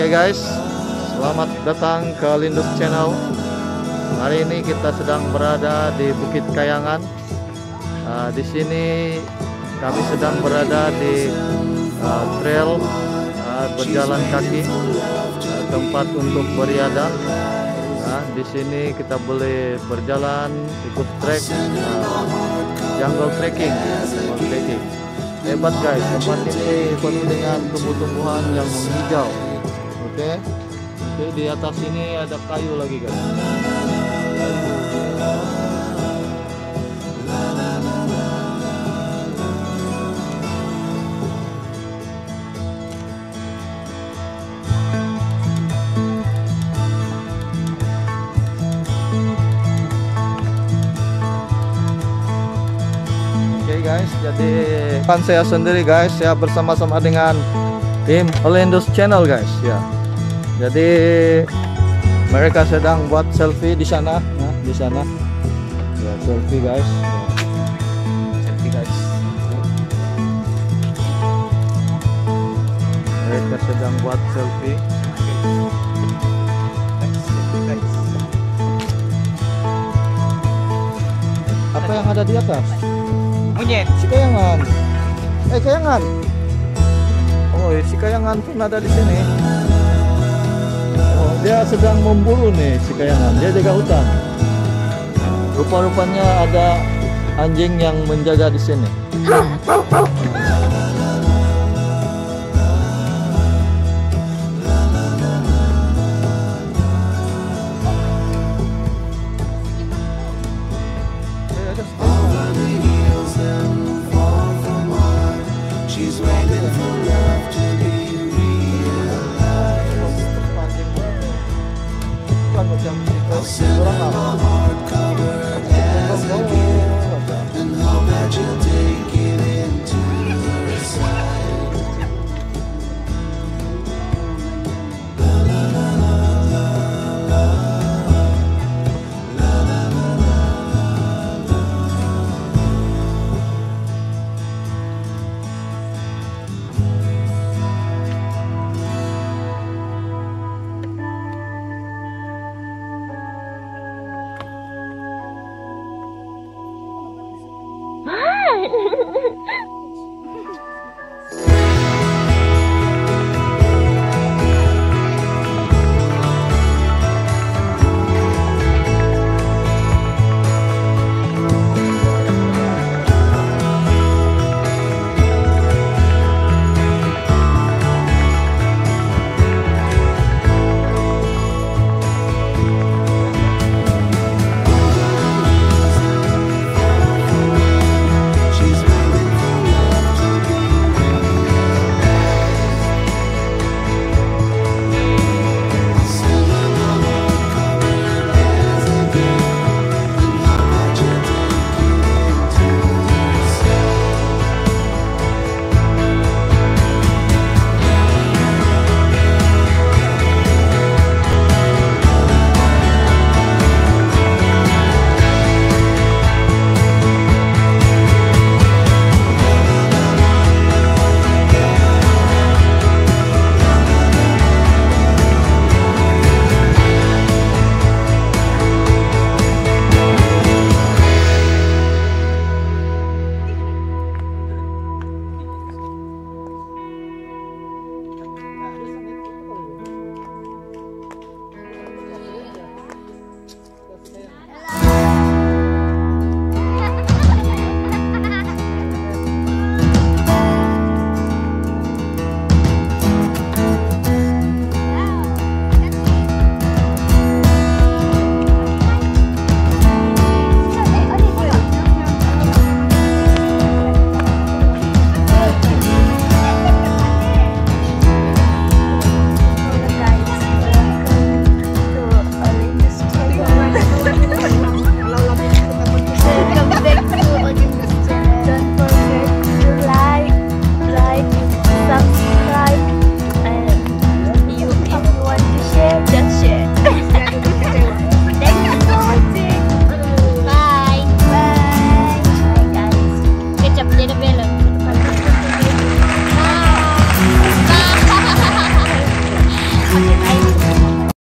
Oke guys, selamat datang ke Lindus Channel. Hari ini kita sedang berada di Bukit Kayangan. Di sini kami sedang berada di trail berjalan kaki, tempat untuk beriadah. Di sini kita boleh berjalan, ikut trek, jungle trekking. Hebat guys, tempat ini penuh dengan tumbuh-tumbuhan yang menghijau. Oke, di atas ini ada kayu lagi guys. Guys, jadi kan saya sendiri guys, saya bersama-sama dengan tim Lindus Channel guys ya. Jadi mereka sedang buat selfie di sana, nah di sana ya, selfie guys ya. Selfie guys, mereka sedang buat selfie. Apa yang ada di atas? Monyet. Si Kayangan. Kayangan. Oh, si Kayangan pun ada di sini. Oh, dia sedang memburu nih si Kayangan. Dia jaga hutan. Rupa-rupanya ada anjing yang menjaga di sini.